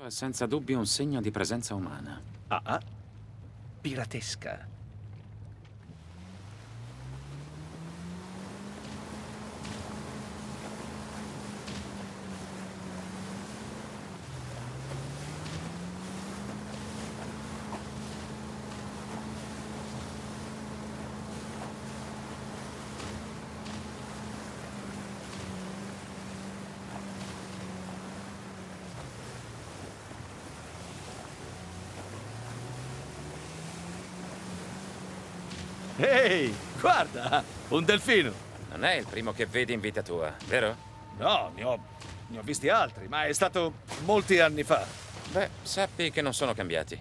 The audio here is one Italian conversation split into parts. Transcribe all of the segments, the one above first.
È senza dubbio un segno di presenza umana. Ah, piratesca. Ehi, guarda, un delfino. Non è il primo che vedi in vita tua, vero? No, ne ho visti altri, ma è stato molti anni fa. Beh, sappi che non sono cambiati.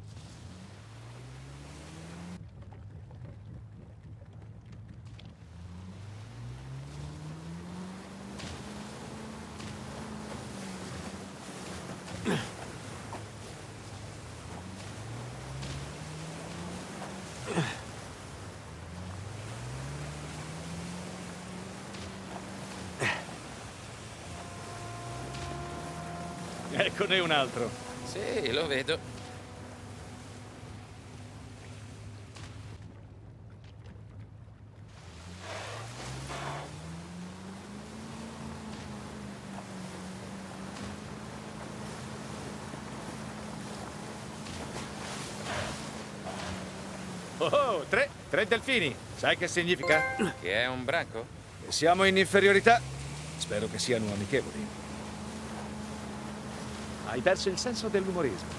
Eccone un altro. Sì, lo vedo. Oh, tre delfini. Sai che significa? Che è un branco? Che siamo in inferiorità. Spero che siano amichevoli. Hai perso il senso dell'umorismo.